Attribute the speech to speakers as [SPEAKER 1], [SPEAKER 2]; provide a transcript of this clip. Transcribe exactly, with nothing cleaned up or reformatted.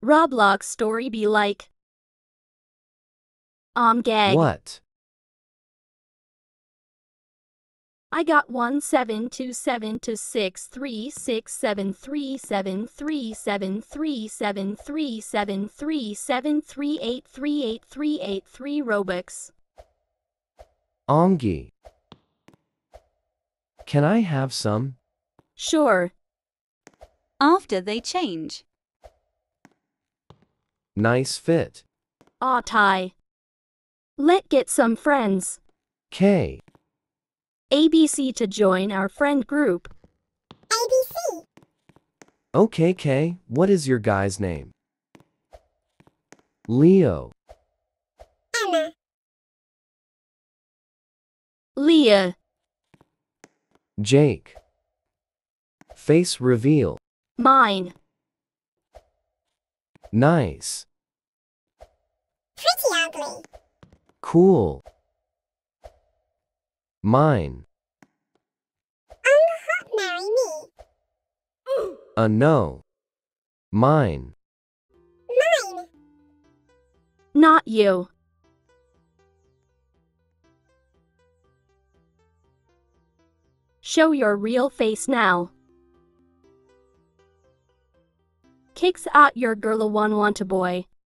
[SPEAKER 1] Roblox story be like? Um gag.
[SPEAKER 2] What?
[SPEAKER 1] I got one seven two seven two six three six seven three seven three seven three seven three seven three seven three eight three eight three eight three Robux.
[SPEAKER 2] Ongi. Can I have some?
[SPEAKER 1] Sure.
[SPEAKER 3] After they change.
[SPEAKER 2] Nice fit.
[SPEAKER 1] Aw tie. Let get some friends.
[SPEAKER 2] K.
[SPEAKER 1] A B C to join our friend group.
[SPEAKER 4] A B C.
[SPEAKER 2] Okay, K. What is your guy's name? Leo.
[SPEAKER 4] Emma.
[SPEAKER 1] Leah.
[SPEAKER 2] Jake. Face reveal.
[SPEAKER 1] Mine.
[SPEAKER 2] Nice.
[SPEAKER 4] Pretty ugly.
[SPEAKER 2] Cool. Mine.
[SPEAKER 4] Uncle marry me.
[SPEAKER 2] A no. Mine.
[SPEAKER 4] Mine.
[SPEAKER 1] Not you. Show your real face now. Kicks out your girl one want a boy.